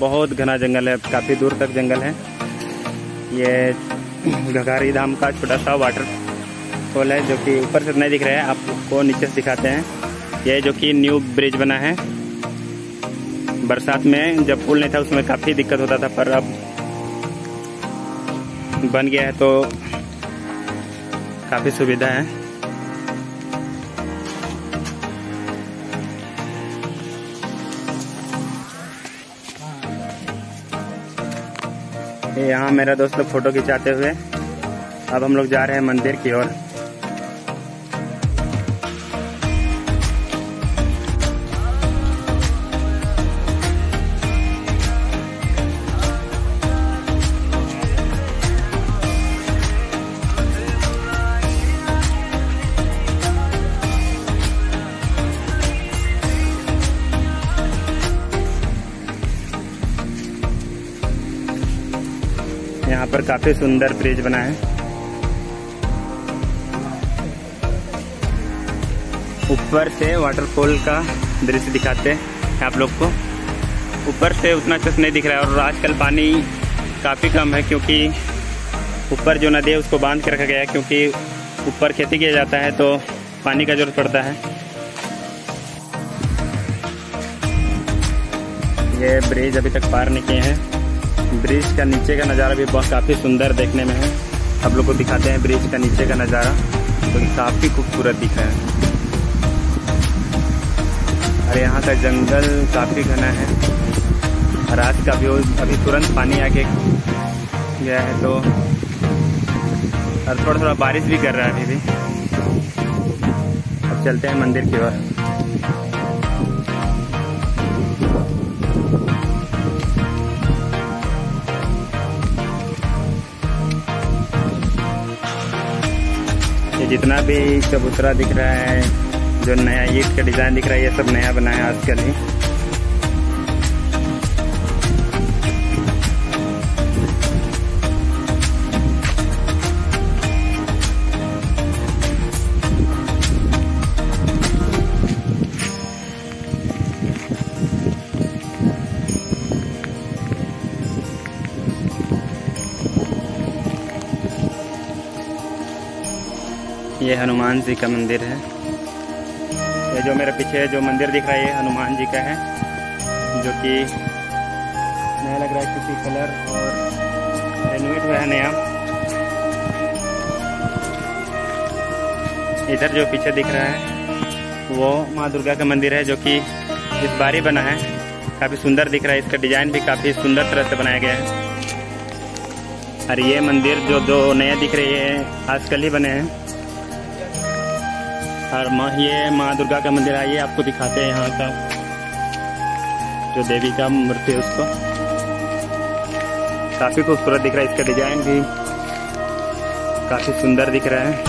बहुत घना जंगल है, काफ़ी दूर तक जंगल है। ये घघारी धाम का छोटा सा वाटरफॉल है जो कि ऊपर से नहीं दिख रहा है, आपको नीचे से दिखाते हैं। ये जो कि न्यू ब्रिज बना है। बरसात में जब पुल नहीं था उसमें काफ़ी दिक्कत होता था, पर अब बन गया है तो काफ़ी सुविधा है। यहाँ मेरा दोस्त लोग फोटो खिंचाते हुए अब हम लोग जा रहे हैं मंदिर की ओर। यहाँ पर काफी सुंदर ब्रिज बना है। ऊपर से वाटरफॉल का दृश्य दिखाते हैं आप लोग को। ऊपर से उतना अच्छे से नहीं दिख रहा है और आजकल पानी काफ़ी कम है, क्योंकि ऊपर जो नदी है उसको बांध के रखा गया है, क्योंकि ऊपर खेती किया जाता है तो पानी का जरूरत पड़ता है। ये ब्रिज अभी तक पार नहीं किए हैं। ब्रिज का नीचे का नज़ारा भी बहुत काफ़ी सुंदर देखने में है। आप लोग को दिखाते हैं ब्रिज का नीचे का नज़ारा, तो काफ़ी खूबसूरत दिख रहा है। और यहाँ का जंगल काफ़ी घना है। रात का भी अभी तुरंत पानी आके गया है, तो और थोड़ा थोड़ा बारिश भी कर रहा है अभी भी। अब चलते हैं मंदिर की ओर। ये जितना भी चबूतरा दिख रहा है, जो नया ईंट का डिजाइन दिख रहा है, ये सब नया बना है आजकल ही। ये हनुमान जी का मंदिर है। ये जो मेरे पीछे जो मंदिर दिख रहा है ये हनुमान जी का है, जो कि नया लग रहा है क्योंकि कलर और रेनोवेट हुआ है नया। इधर जो पीछे दिख रहा है वो माँ दुर्गा का मंदिर है, जो कि इस बार ही बना है। काफ़ी सुंदर दिख रहा है, इसका डिजाइन भी काफ़ी सुंदर तरह से बनाया गया है। और ये मंदिर जो नया दिख रही है आजकल ही बने हैं। और ये माँ दुर्गा का मंदिर है, ये आपको दिखाते हैं यहाँ का जो देवी का मूर्ति है उसको। काफ़ी खूबसूरत दिख रहा है, इसका डिजाइन भी काफ़ी सुंदर दिख रहा है।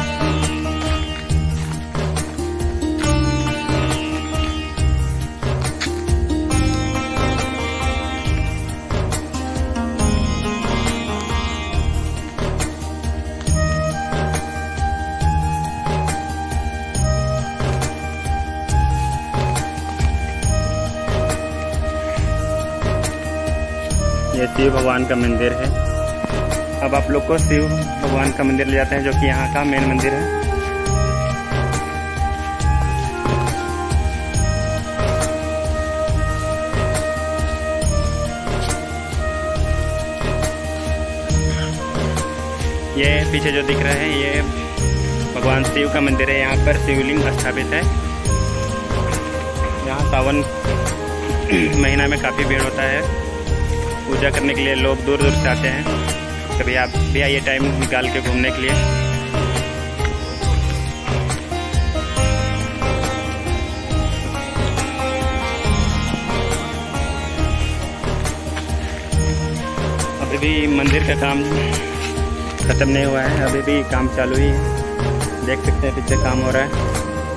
ये शिव भगवान का मंदिर है। अब आप लोग को शिव भगवान का मंदिर ले जाते हैं, जो कि यहाँ का मेन मंदिर है। ये पीछे जो दिख रहा है ये भगवान शिव का मंदिर है। यहाँ पर शिवलिंग स्थापित है। यहाँ सावन महीना में काफ़ी भीड़ होता है। पूजा करने के लिए लोग दूर दूर से आते हैं। कभी आप भी आइए टाइम निकाल के घूमने के लिए। अभी भी मंदिर का काम खत्म नहीं हुआ है, अभी भी काम चालू ही है। देख सकते हैं पीछे काम हो रहा है।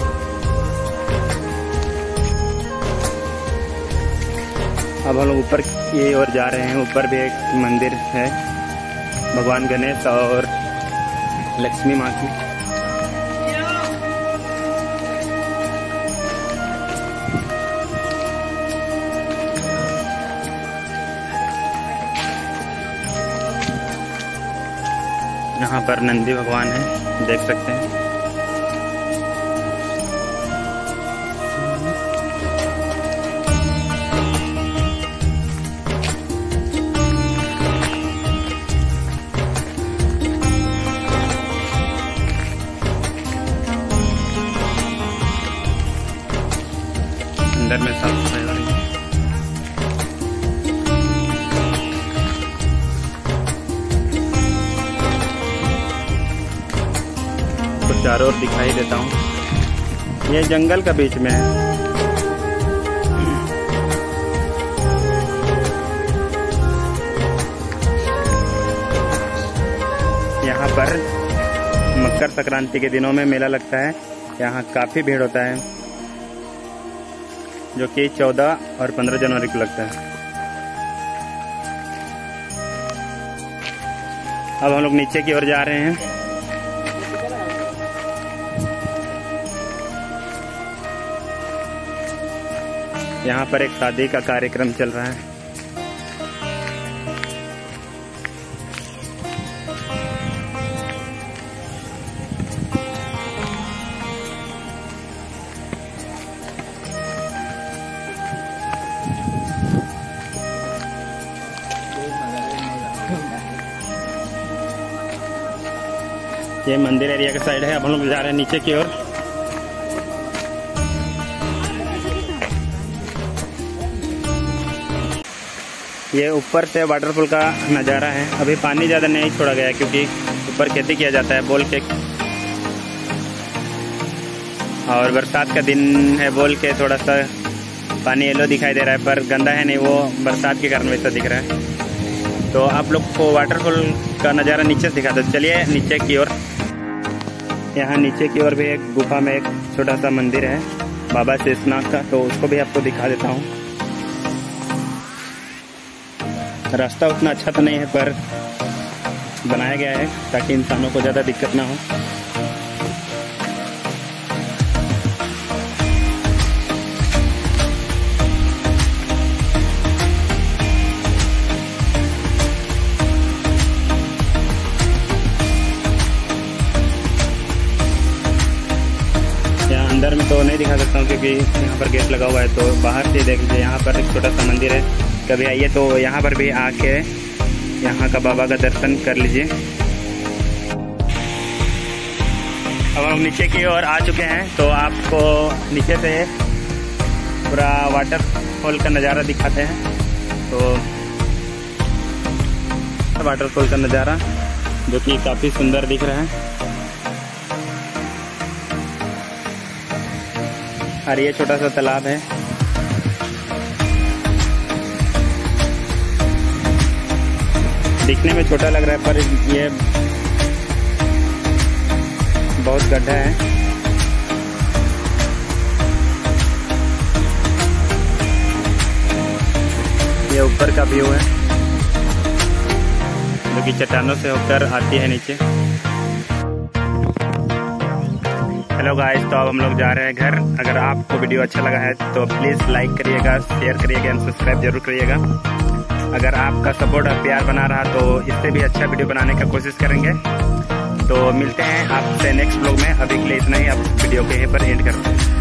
अब हम लोग ऊपर की ओर जा रहे हैं। ऊपर भी एक मंदिर है भगवान गणेश और लक्ष्मी माँ की। यहाँ पर नंदी भगवान है, देख सकते हैं। अंदर में साफ सफाई हो रही है। तो चारों ओर दिखाई देता हूँ, ये जंगल का बीच में है। यहाँ पर मकर संक्रांति के दिनों में मेला लगता है। यहाँ काफी भीड़ होता है, जो कि 14 और 15 जनवरी को लगता है। अब हम लोग नीचे की ओर जा रहे हैं। यहाँ पर एक शादी का कार्यक्रम चल रहा है। ये मंदिर एरिया का साइड है। अब हम लोग जा रहे हैं नीचे की ओर। ये ऊपर से वाटरफॉल का नज़ारा है। अभी पानी ज़्यादा नहीं छोड़ा गया है क्योंकि ऊपर खेती किया जाता है बोल के, और बरसात का दिन है बोल के थोड़ा सा पानी येलो दिखाई दे रहा है, पर गंदा है नहीं, वो बरसात के कारण वैसा दिख रहा है। तो आप लोग को वाटरफॉल का नज़ारा नीचे से दिखा दो। चलिए नीचे की ओर। यहाँ नीचे की ओर भी एक गुफा में एक छोटा सा मंदिर है बाबा शेषनाग का, तो उसको भी आपको दिखा देता हूँ। रास्ता उतना अच्छा तो नहीं है, पर बनाया गया है ताकि इंसानों को ज़्यादा दिक्कत ना हो। यहाँ अंदर में तो नहीं दिखा सकता हूँ क्योंकि यहाँ पर गेट लगा हुआ है, तो बाहर से देख लीजिए। यहाँ पर एक छोटा सा मंदिर है, कभी आइए तो यहाँ पर भी आके यहाँ का बाबा का दर्शन कर लीजिए। अब हम नीचे की ओर आ चुके हैं, तो आपको नीचे से पूरा वाटरफॉल का नज़ारा दिखाते हैं। तो वाटरफॉल का नज़ारा जो कि काफ़ी सुंदर दिख रहा है। और ये छोटा सा तालाब है। दिखने में छोटा लग रहा है, पर ये बहुत गड्ढा है। ये ऊपर का व्यू है जो कि चट्टानों से होकर आती है नीचे। हेलो गाइस, तो अब हम लोग जा रहे हैं घर। अगर आपको वीडियो अच्छा लगा है तो प्लीज़ लाइक करिएगा, शेयर करिएगा एंड सब्सक्राइब जरूर करिएगा। अगर आपका सपोर्ट और प्यार बना रहा तो इससे भी अच्छा वीडियो बनाने का कोशिश करेंगे। तो मिलते हैं आपसे नेक्स्ट ब्लॉग में। अभी के लिए इतना ही, अब वीडियो के यहीं पर एंड करते हैं।